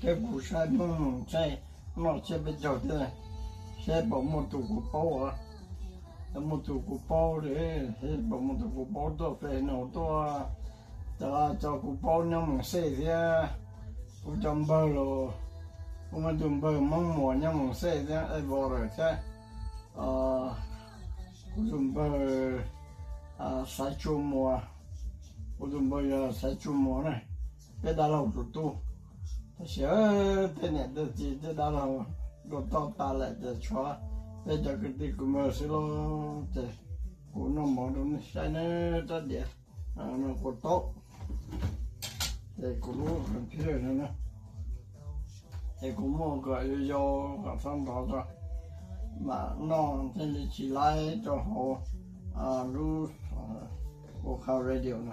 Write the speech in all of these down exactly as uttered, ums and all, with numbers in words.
cái củ sai nó sai nó sẽ bị trâu thế này sẽ bỏ một tủ của bao à một tủ của bao để sẽ bỏ một tủ của bao tôi phải nó tôi cho cho của bao nhưng mà xây thì cũng trong bờ rồi cũng mà trong bờ mong mỏi nhưng mà xây thì ai bỏ rồi chứ ờ cũng trong bờ à sai chu mùa cũng trong bờ sai chu mùa này cái đào lâu tụt tu sẽ thế này để chỉ để đào lâu rồi tao ta lại để cho bây giờ cái gì cũng mới xí lo thì cũng nó mỏ nó sai nó rất đẹp nó cũng tốt thì cũng lúc cần thiết rồi nữa thì cũng mua cái vô cả phong đó rồi mà nó thì chỉ lấy cho họ à lúc của khảo radio nè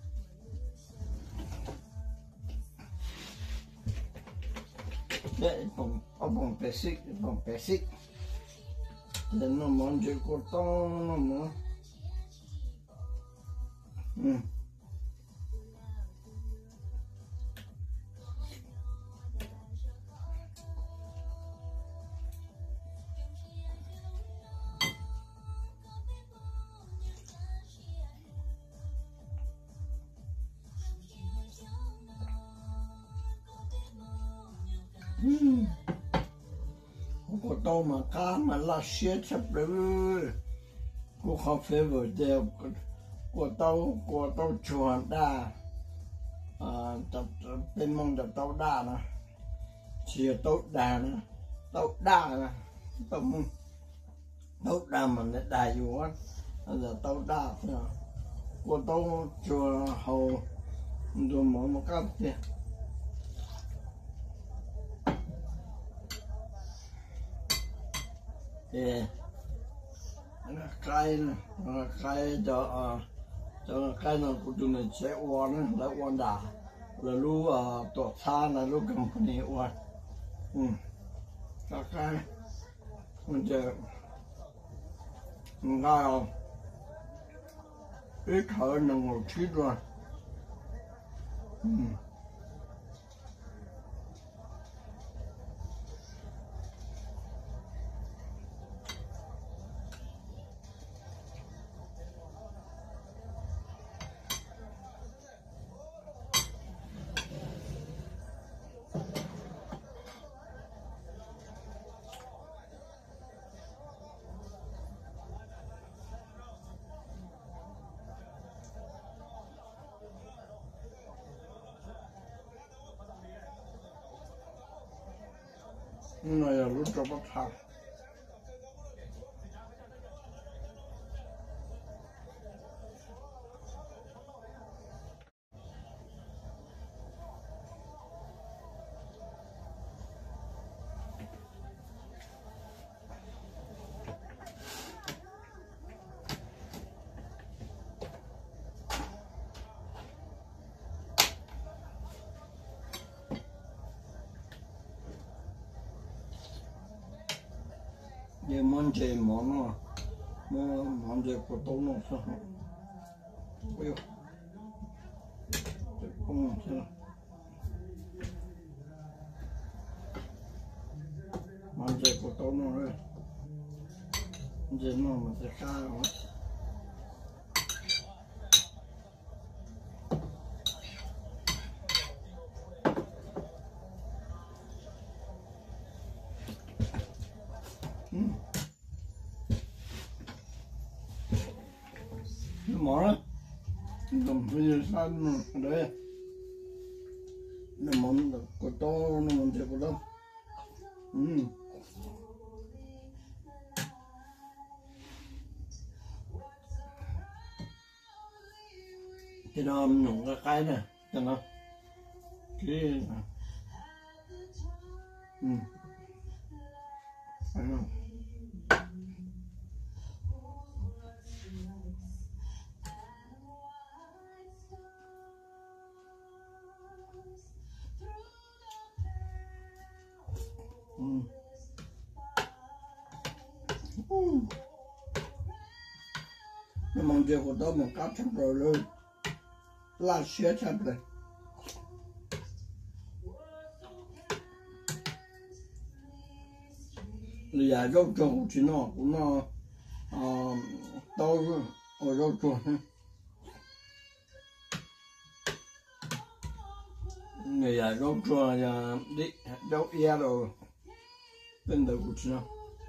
đấy bông bông basic bông basic để nó món gì có to nó muốn ừ Hmm. Cô tao mà cá mà lá xếp sắp rồi cô không phải vừa đều cô tao cô tao chuồn đa à tập bên mong tập tao đa nè chia tao đa nè tao đa nè tao mong tao đa mà nó đa nhiều quá giờ tao đa nè cô tao chuồn hầu rồi mỗi một cái gì thì cái cái cho cho cái nó cũng tụi mình sẽ uốn lại uốn đà là lu tổ xa là lu company uốn ừ cái cái mình chờ ngao ít thở là một chút rồi ừ này là lúc cho bắt thang ये मन चाहिए मानो मैं मुझे को तो ना सह यो कौन सा मुझे को तो ना रे मुझे ना मुझे क्या हो mỏ cầm bây xanh đấy nó món của to nó món gì của đâu ừ cái đó nhúng cái cái này cho nó cái ừ phải không ừ. Ừ. Nhưng mà giờ của tôi một cáp sắp rồi luôn là xếp sắp rồi 也肉做去那那啊都是我肉做，你也肉做呀，你肉也了，真的不吃。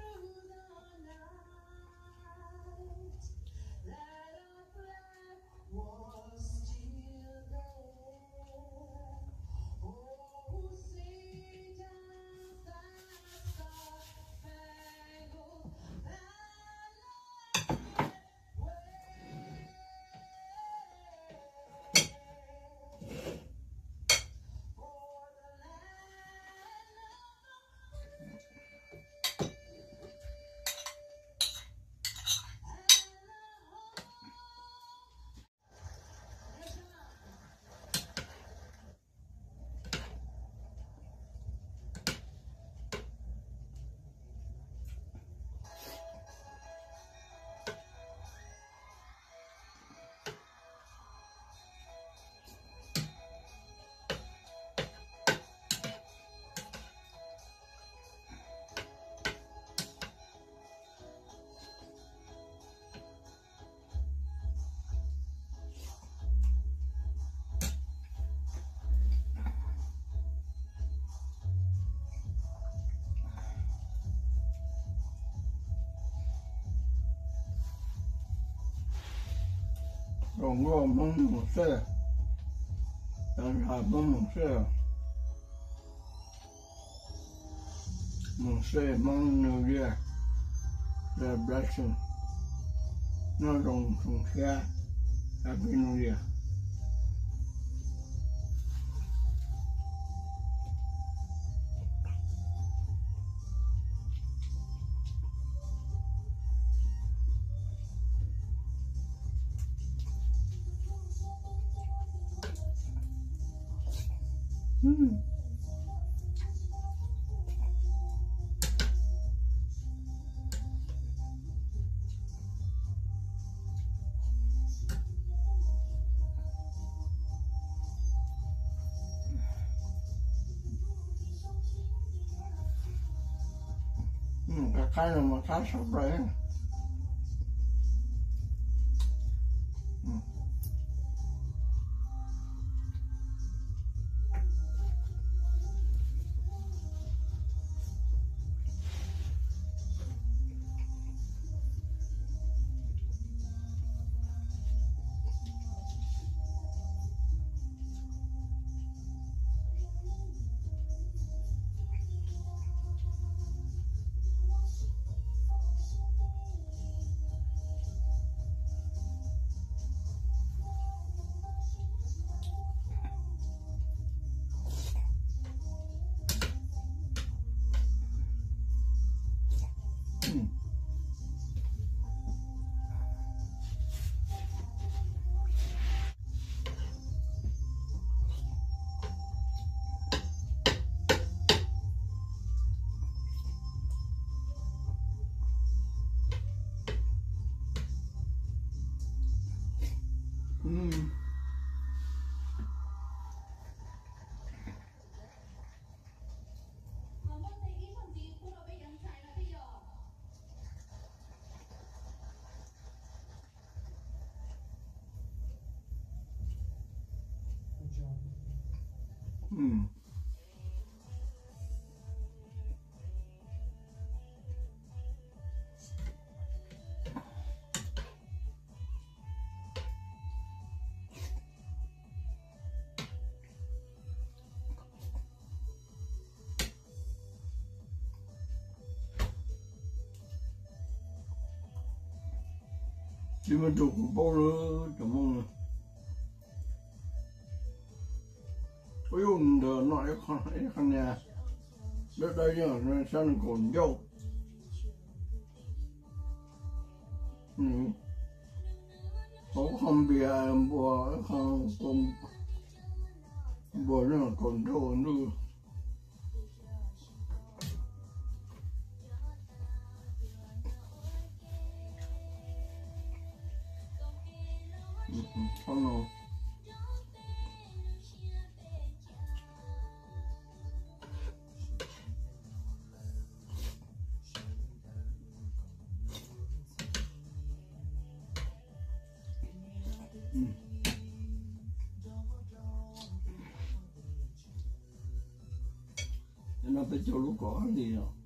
我我蒙蒙事，但是还蒙蒙事，蒙事蒙牛月，这 blessing， 那种从天，还不牛月。嗯。嗯，他看着嘛，他受不了。嗯。嗯。嗯。你们做古包了怎么了？哎呦，你的那一看一看呢，那那样那像那狗尿。嗯。我看别人我看公，我那狗肉那。嗯嗯，看到。 nó phải cho lúc có gì rồi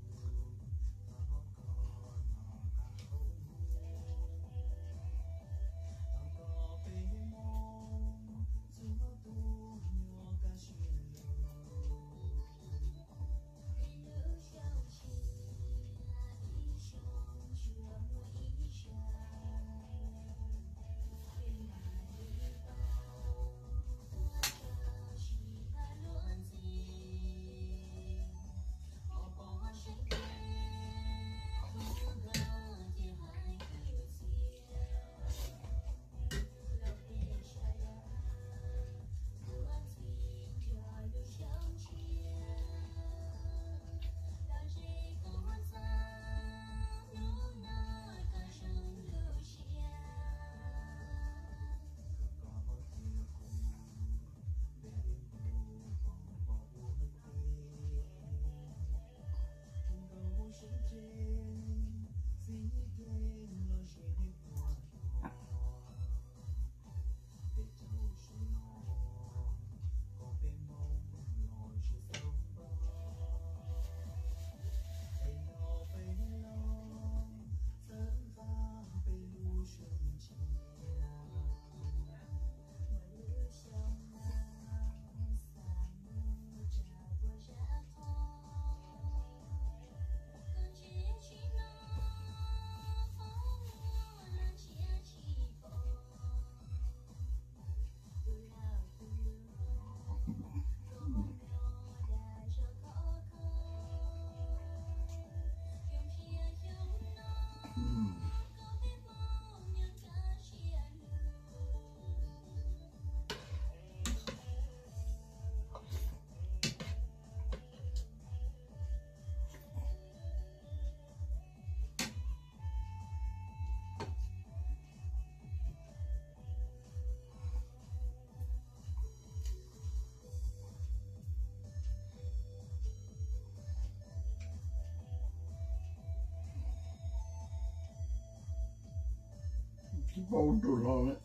cái bao đồ lo đấy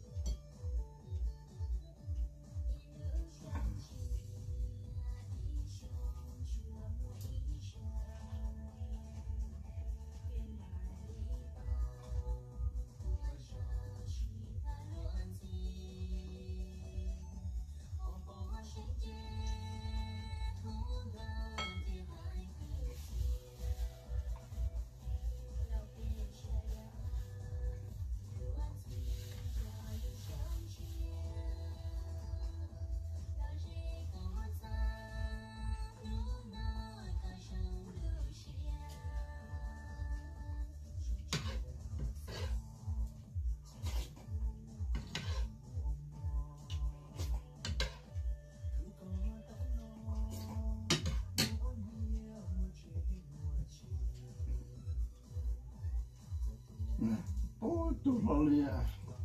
oh tu valia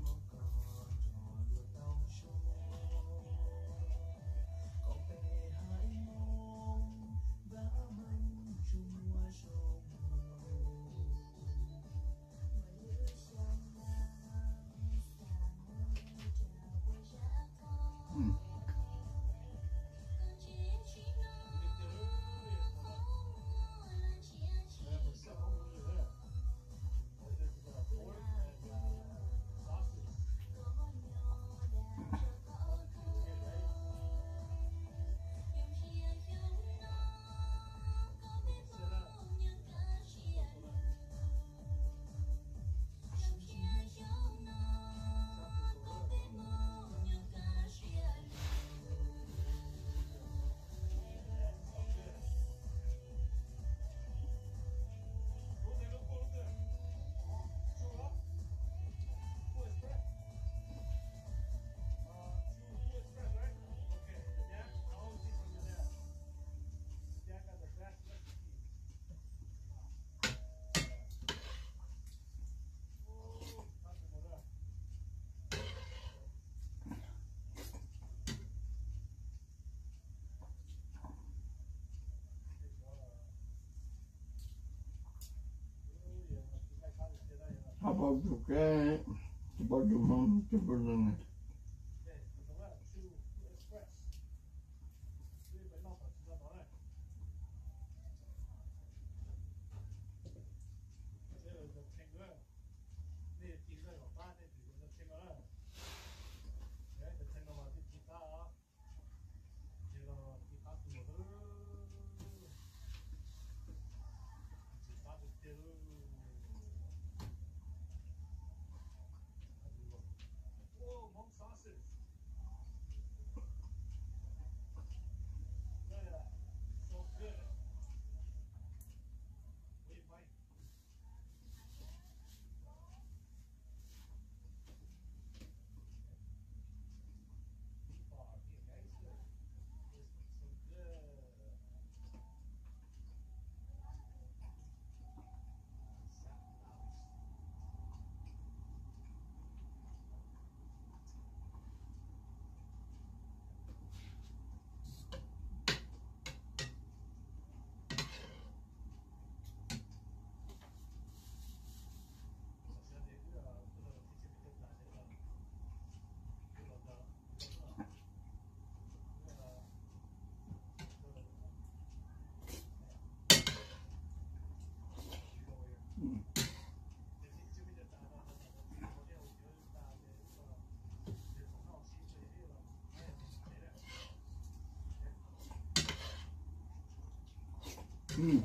How about the guy? About the mom to burn it. ừ.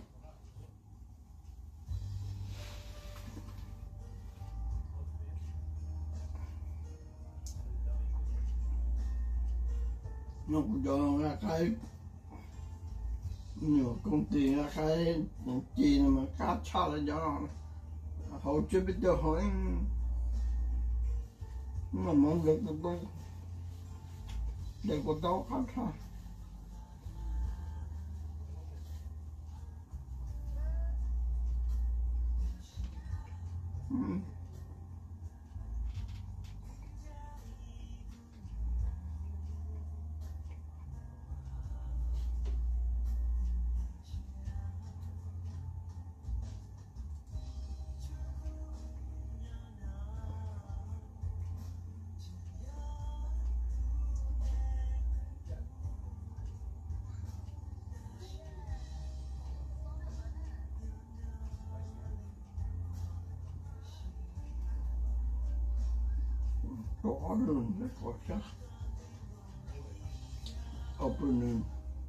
Nó cũng cho ra cái nhiều công ty ra cái chi mà cá cha là cho hậu chế biết cho hỏi mà mong được tôi để có đâu khác thôi. Ừ. Có luôn để có chắc opening.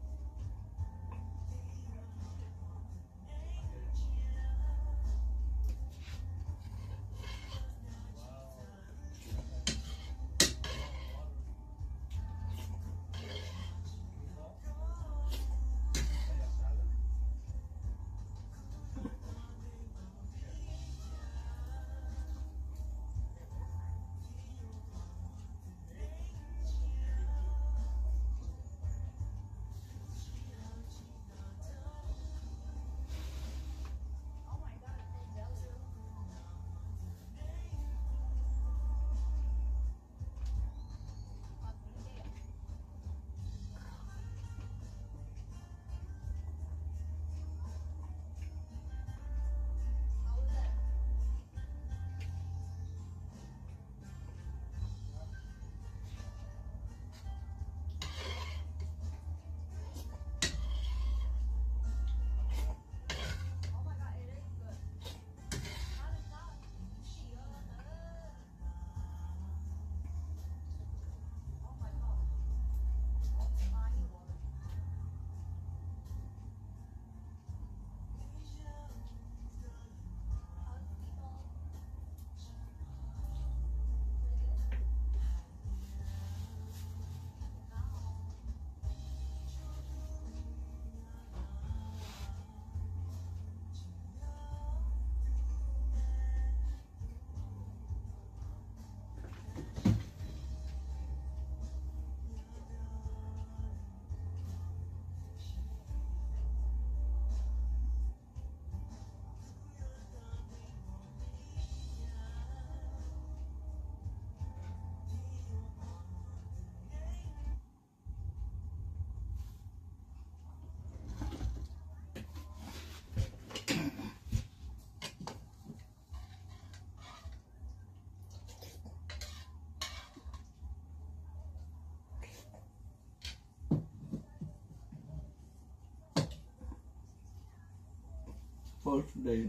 First day.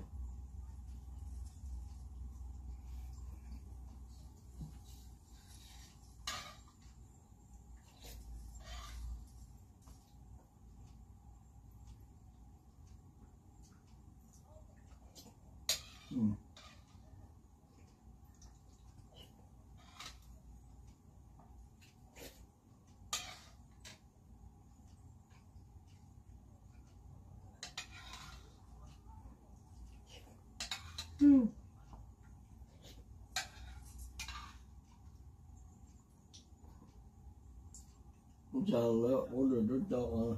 Mm. Mm. Giờ là order được cho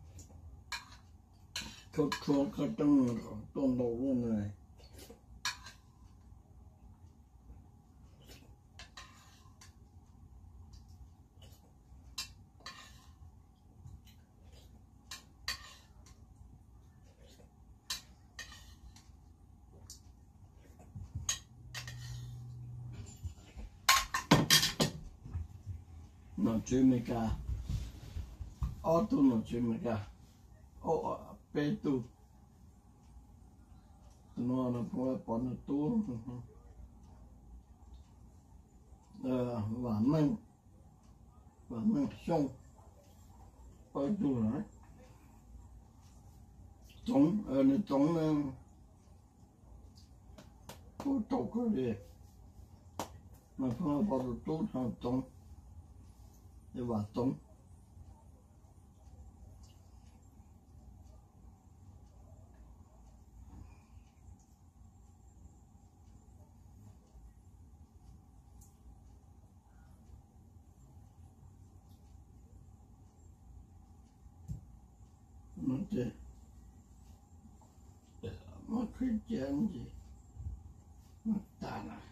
cho cho cái tăng tôn đầu luôn này. Nó chơi mấy cả, ô tô nó chơi mấy cả, ô bé tu, nó nó phải bỏ nó tu, ờ và mình và mình xong, bao nhiêu rồi, trống ở nơi trống tôi tộc cái gì mà không có được tốt hơn trống để vào trống nó chứ mà khi chuyện gì nó ta là